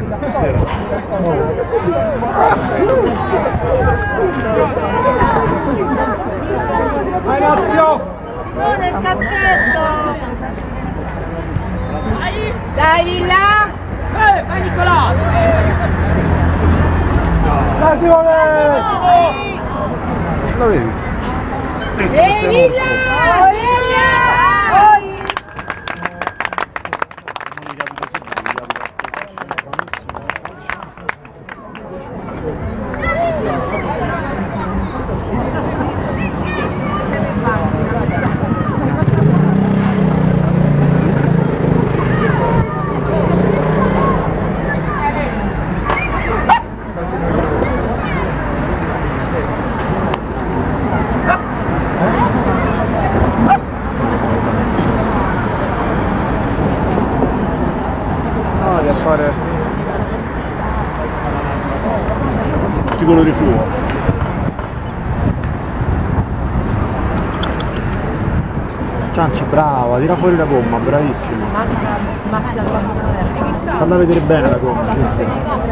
Stasera. Vai Lazio! Nel cazzetto! Dai Villa! Vai Nicolò! Dai Simone! Ce l'avevi? Ehi Villa! Tutti colori fluo. Cianci, brava, tira fuori la gomma, bravissima. Falla vedere bene la gomma, sì, sì.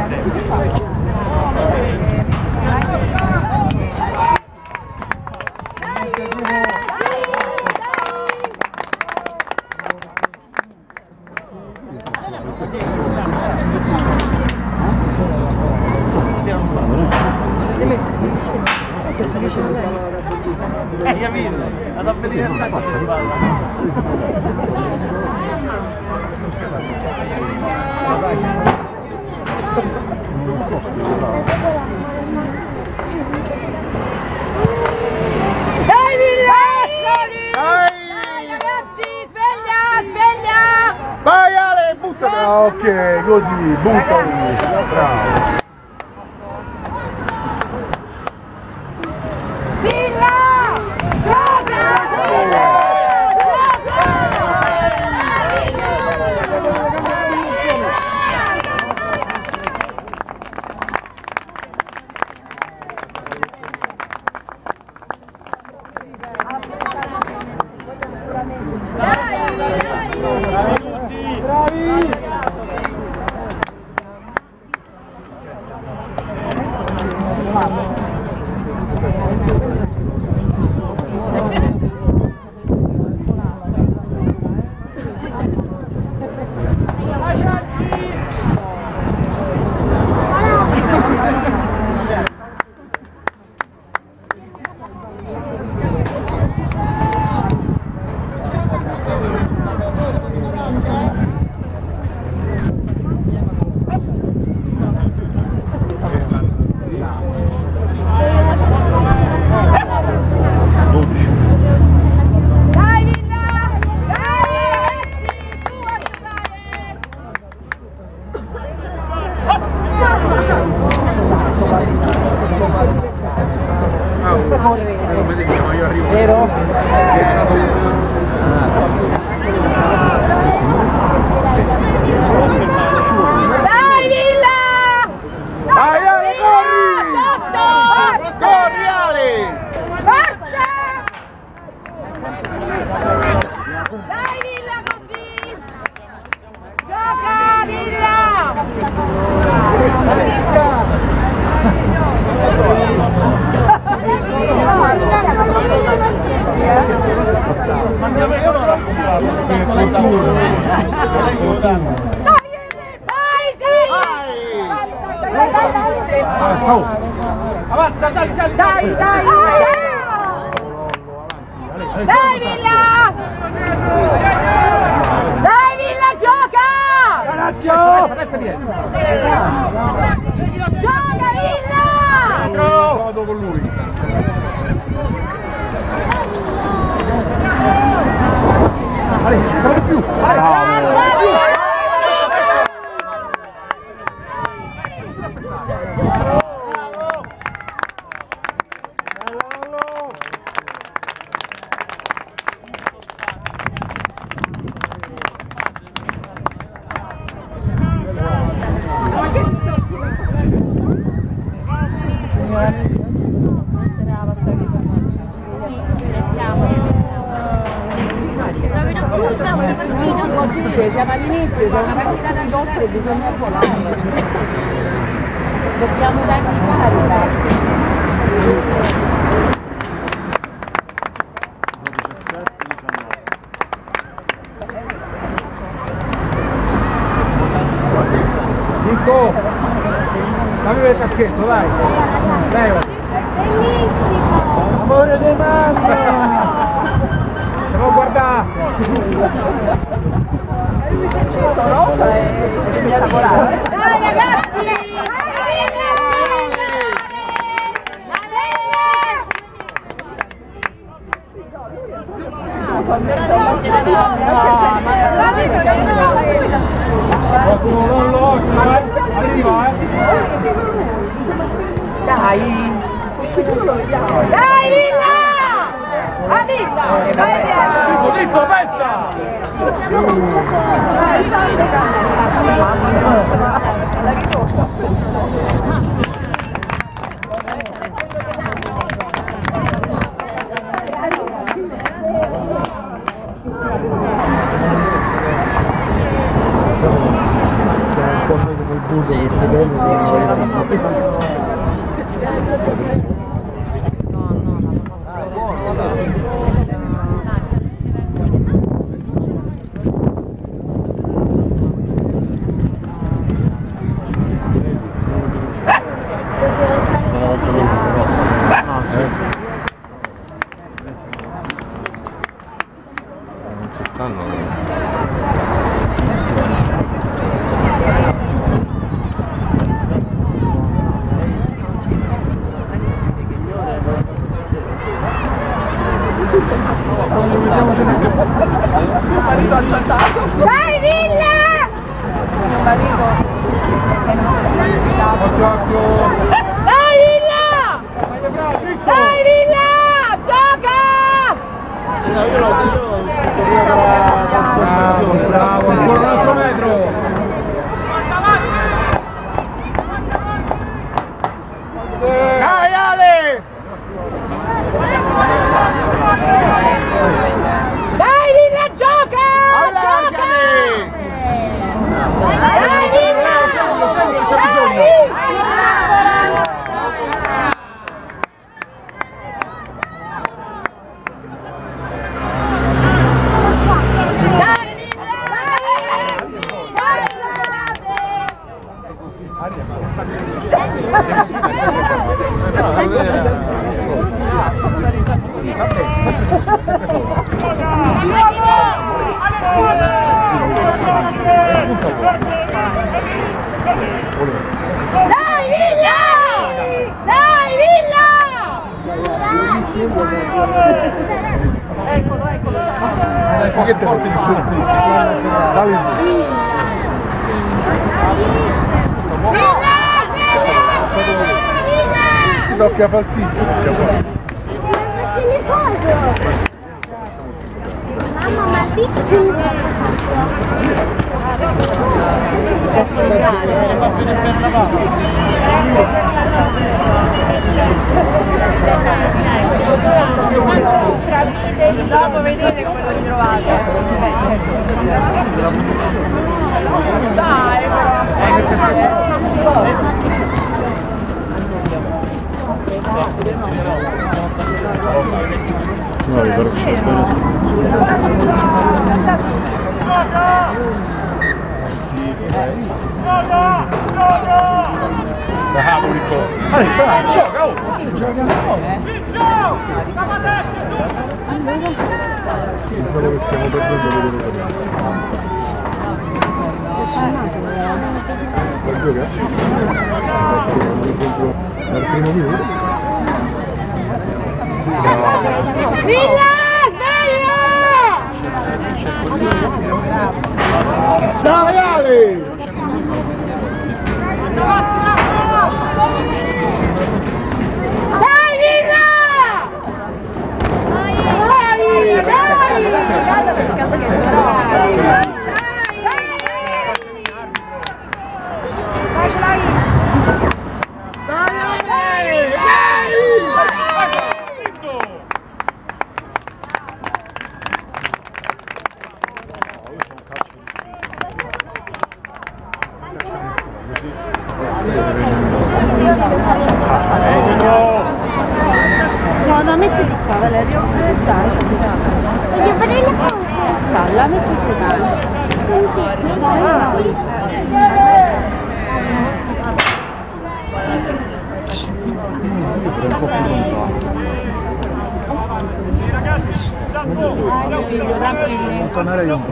Capito? Vado a vedere il sacco si sballa. Dai Villa! Dai ragazzi, sveglia, sveglia! Vai Ale, buttati! Ah, ok, così, buttali! Bravo! Dai Villa! Dai Ale, corri! Corri Ale! Forza! Dai Villa così! Gioca Villa! Avanza, sali, sali! Dai, dai! Dai Villa! Dai Villa, gioca! Lazio! Gioca Villa! Vado con lui! Ale, ci fai di più! Bravo! siamo all'inizio, c'è una partita da doppio e bisogna volare. Dobbiamo dargli carica. Nico, fammi vedere il caschetto, dai. Leo. Bellissimo! Amore di mamma! Stiamo a guardare! Il caccetto rosa e bisogna lavorare. Dai ragazzi! Qualcuno l'occhio, arriva, Dai! Dai Villa! A Villa! Vai Dritto, festa! Non ci stanno. Dai Villa! Dai Villa! Dai Villa! Gioca! Io l'ho scritto prima della trasformazione. Bravo, ancora un altro metro! Dai Ale! Dai Villa, gioca! Allargami! Dai Villa! C'è bisogno! Dai Villa! Dai Dai Villa! Dai Villa! Eccolo, eccolo. Ma che te porti di su? Dai! Villa! Villa! Ti tocca far schifo. Mamma, ma picci! Dopo vedete come l'ho ritrovata. Dai, No, però c'è bene su. Bravo Nico! Dai, gioca! Oh! Quello che stiamo perdendo dal primo minuto. Villa, sveglio! Dai Ale! Dai Villa! Dai! Dai! Guarda per caso che No, no, metti di qua, Valerio. Dai. Voglio vedere la foto. La metti su un po' più lontano. Allontanerei un po'.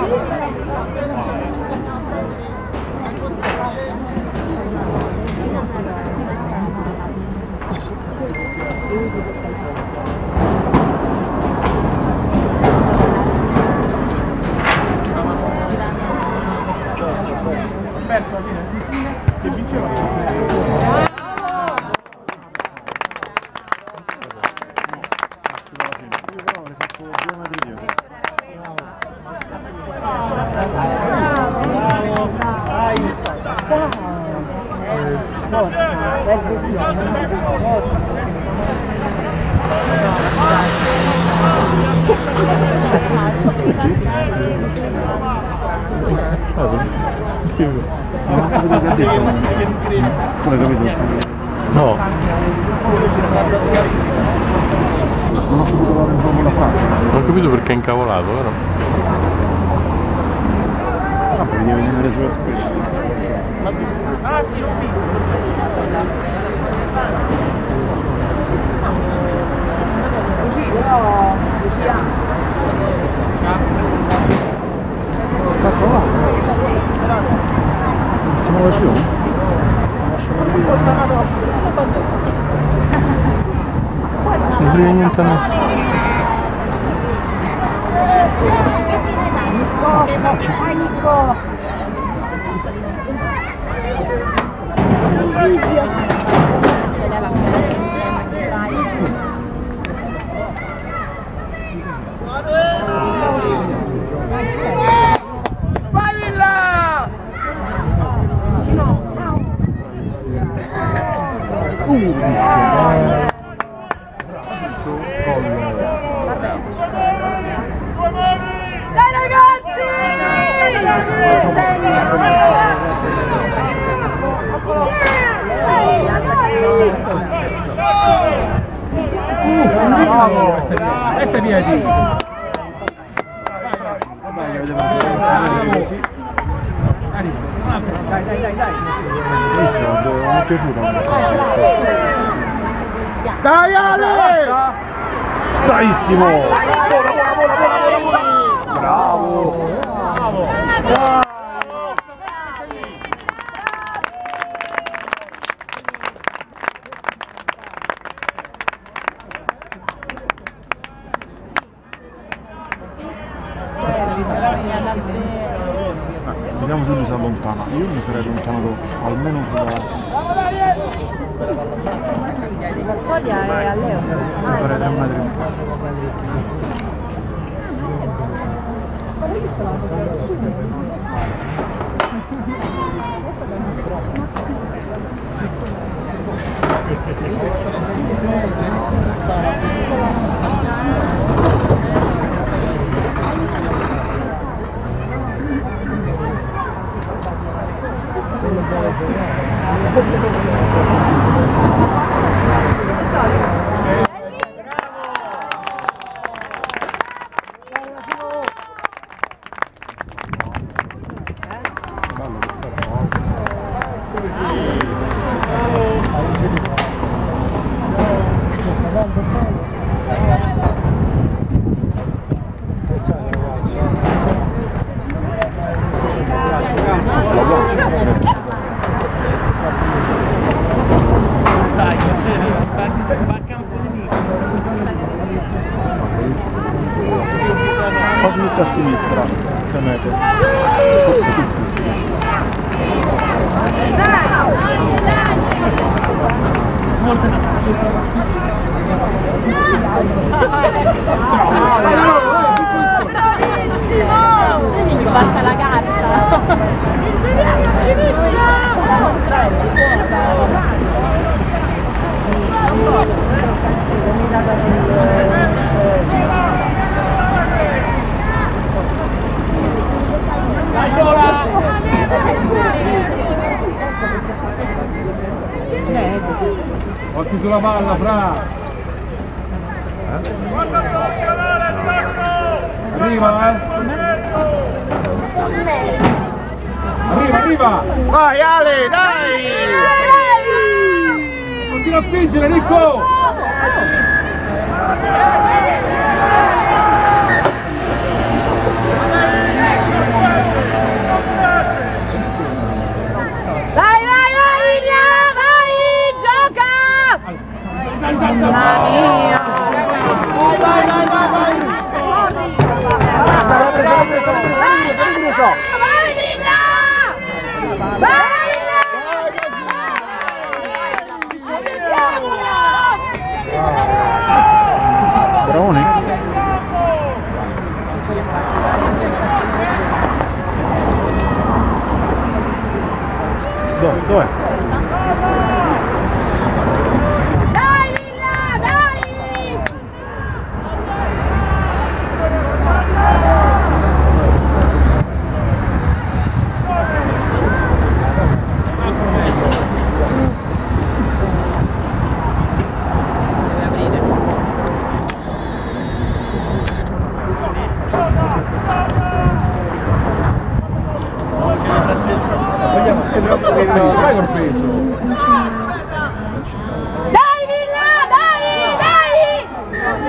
Perso alla fine? Che vinceva? No. Non ho potuto dare in la frase. Non ho capito perché è incavolato, vero? Ah, poi devi venire sulla specie. Ah sì, l'ho visto. Così, però così Fatto là. Non si muove più? Non frega niente a nessuno. Vai Nico! Vai Villa! Mischia. Dai ragazzi! Questa è via di. Visto, mi è piaciuto. Dai Ale! Bravissimo! Vola! Bravo! Bravo! Vediamo se lui si allontana. Io mi sarei allontanato almeno sulla... Foglia è a Leo. Mi farei 3 metri un po'. Quasi tutti a sinistra, temete. Forse tutti. Mi fatta la carta! Vai Viola! occhi sulla palla, Fra! Arriva, Arriva! Vai Ale, dai! Continua a spingere, Ricco! Vai, gioca! Mamma mia! Vai! Vai, Villa! Vai! Broni? Dov'è? Dai, Villa, dai! Vai col peso! Dai, Villa, dai!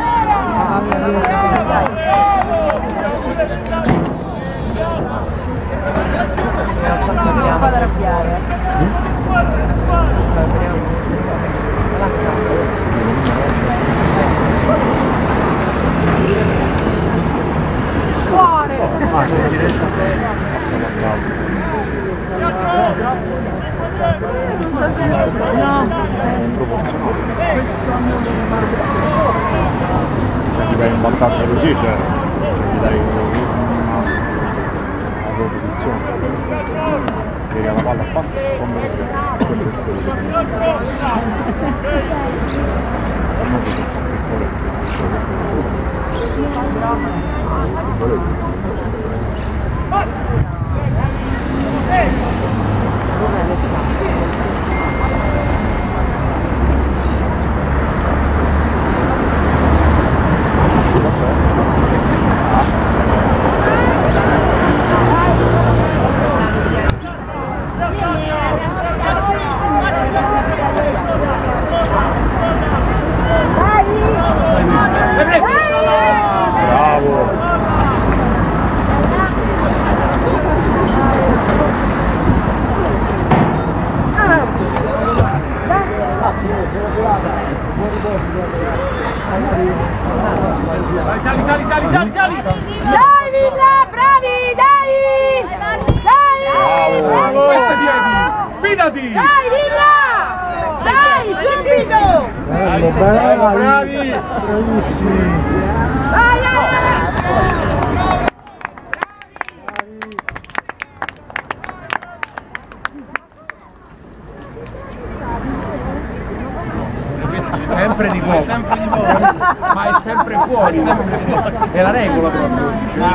Gli dai un vantaggio così, cioè gli dai una posizione. Tira la palla a parte, come Sali! Dai, Villa, bravi, dai! Dai! Bravo! Questi piedi! Fidati! Dai, Villa! Dai, subito! Bello, bravi! Bravissimi! Vai, vai! Sempre di poco, ma è sempre fuori, è la regola proprio.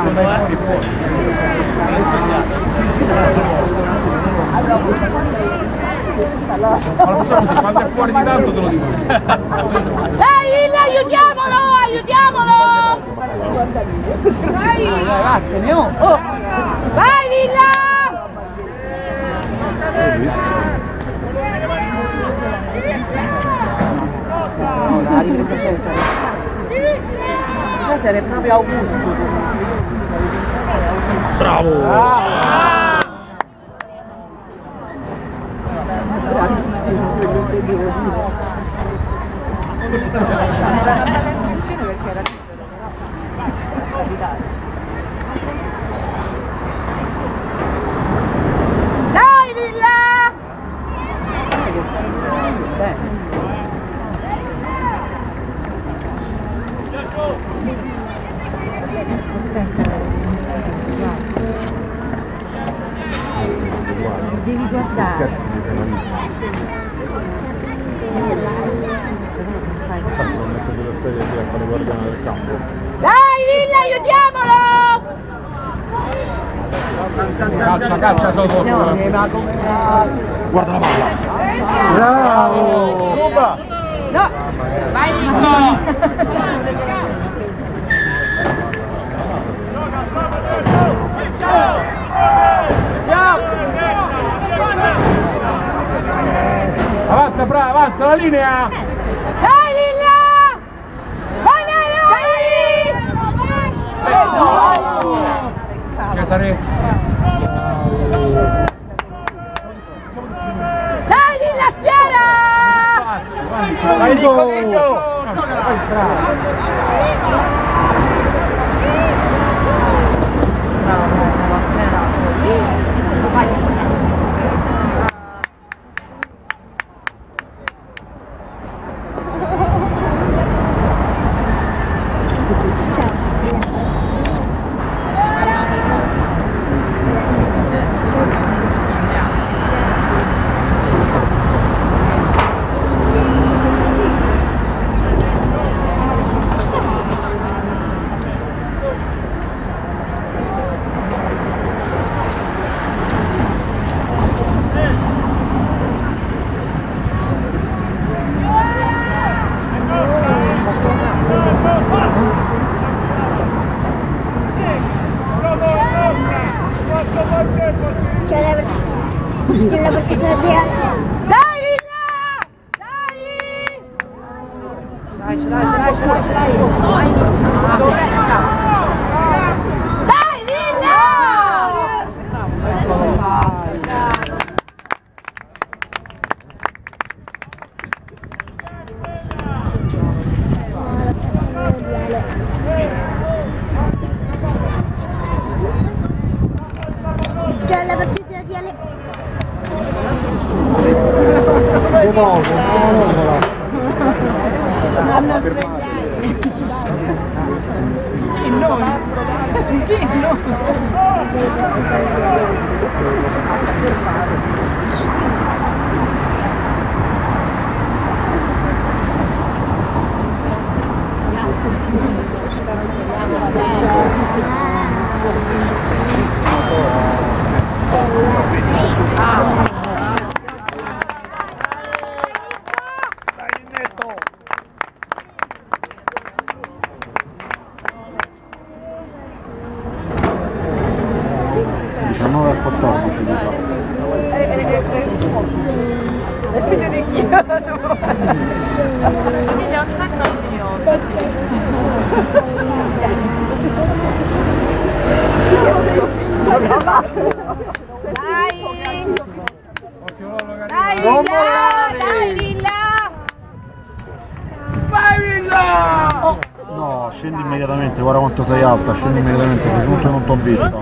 Allora facciamo così, quando è fuori di tanto te lo dico. Dai, Villa, aiutiamolo, aiutiamolo! Vai! Vattene, oh! Vai, Villa! La ripresa Cesare. Cesare è proprio Augusto. Bravo! Bravissimo, quello che devo dire. Perché era dai, Villa! Devi guardare. Sono messo sulla sedia qui a fare guardiano del campo. Dai, Villa, aiutiamolo! Calcia sotto. No, Guarda la palla! Bravo! Ruba! No! Vai Nico! Avanza, Fra, avanza la linea! Dai Lilla! Vai Dai! Cesare! Dai Lilla, schiera! Vai Nico! La partita di Dai Lilla! Dai! Ce l'hai! Dai Lilla! C'è la partita di Ale. E figlio di chi? Somiglia un sacco al mio. Dai Lilla! Dai Lilla! Vai Villa! Oh. No, scendi immediatamente, guarda quanto sei alta, scendi immediatamente, che tutto non ti ho visto.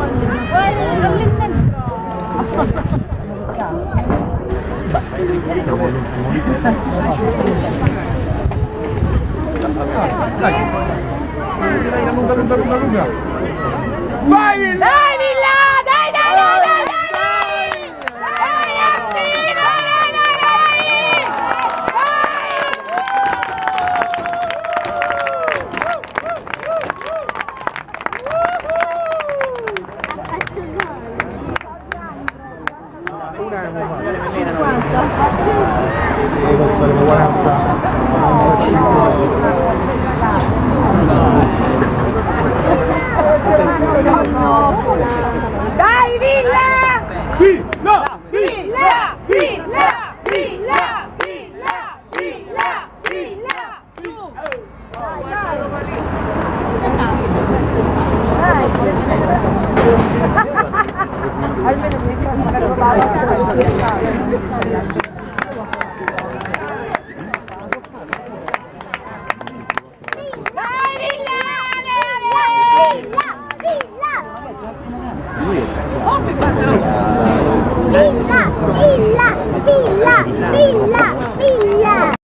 Stiamo all'ultimo lunga. Vai Villa! Dai Villa! Dai! Dai ragazzi! Devo stare 40. Dai Villa! Villa! Villa! Villa! Villa! Villa! Villa! Villa! Almeno mi